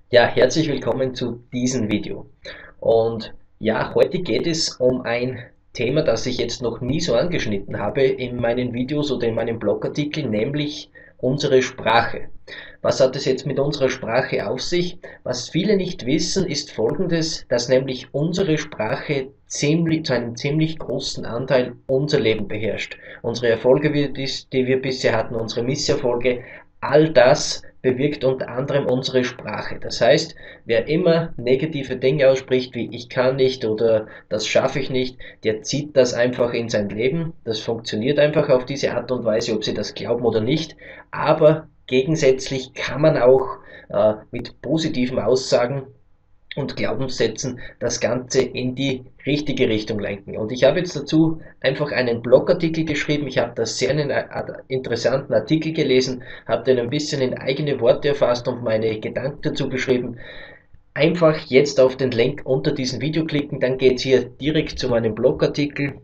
Ja, herzlich willkommen zu diesem Video. Und ja, heute geht es um ein Thema, das ich jetzt noch nie so angeschnitten habe in meinen Videos oder in meinen Blogartikeln, nämlich unsere Sprache. Was hat es jetzt mit unserer Sprache auf sich? Was viele nicht wissen, ist Folgendes, dass nämlich unsere Sprache zu einem ziemlich großen Anteil unser Leben beherrscht. Unsere Erfolge, die wir bisher hatten, unsere Misserfolge, all das bewirkt unter anderem unsere Sprache. Das heißt, wer immer negative Dinge ausspricht, wie ich kann nicht oder das schaffe ich nicht, der zieht das einfach in sein Leben. Das funktioniert einfach auf diese Art und Weise, ob Sie das glauben oder nicht. Aber gegensätzlich kann man auch mit positiven Aussagen und Glaubenssätzen das Ganze in die richtige Richtung lenken. Und ich habe jetzt dazu einfach einen Blogartikel geschrieben. Ich habe da sehr einen interessanten Artikel gelesen, habe den ein bisschen in eigene Worte erfasst und meine Gedanken dazu geschrieben. Einfach jetzt auf den Link unter diesem Video klicken, dann geht es hier direkt zu meinem Blogartikel.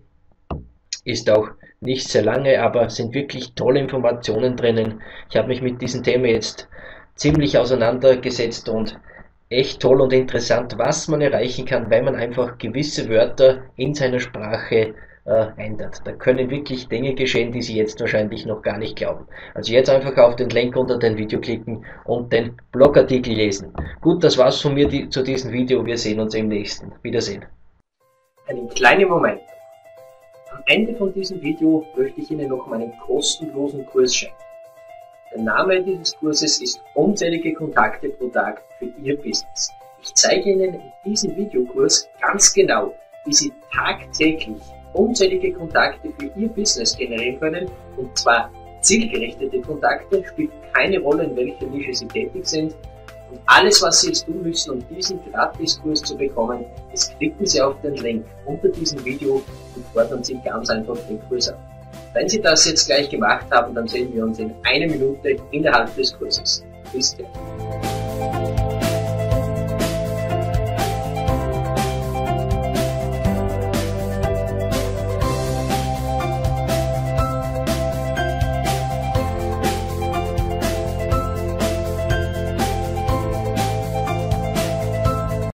Ist auch nicht sehr lange, aber sind wirklich tolle Informationen drinnen. Ich habe mich mit diesem Thema jetzt ziemlich auseinandergesetzt und echt toll und interessant, was man erreichen kann, wenn man einfach gewisse Wörter in seiner Sprache ändert. Da können wirklich Dinge geschehen, die Sie jetzt wahrscheinlich noch gar nicht glauben. Also jetzt einfach auf den Link unter dem Video klicken und den Blogartikel lesen. Gut, das war's von mir zu diesem Video. Wir sehen uns im nächsten. Wiedersehen. Einen kleinen Moment. Am Ende von diesem Video möchte ich Ihnen noch meinen kostenlosen Kurs schenken. Der Name dieses Kurses ist Unzählige Kontakte pro Tag für Ihr Business. Ich zeige Ihnen in diesem Videokurs ganz genau, wie Sie tagtäglich unzählige Kontakte für Ihr Business generieren können, und zwar zielgerichtete Kontakte, spielt keine Rolle, in welcher Nische Sie tätig sind. Und alles, was Sie jetzt tun müssen, um diesen Gratiskurs zu bekommen, ist, klicken Sie auf den Link unter diesem Video und fordern Sie ganz einfach den Kurs ab. Wenn Sie das jetzt gleich gemacht haben, dann sehen wir uns in einer Minute innerhalb des Kurses. Bis gleich.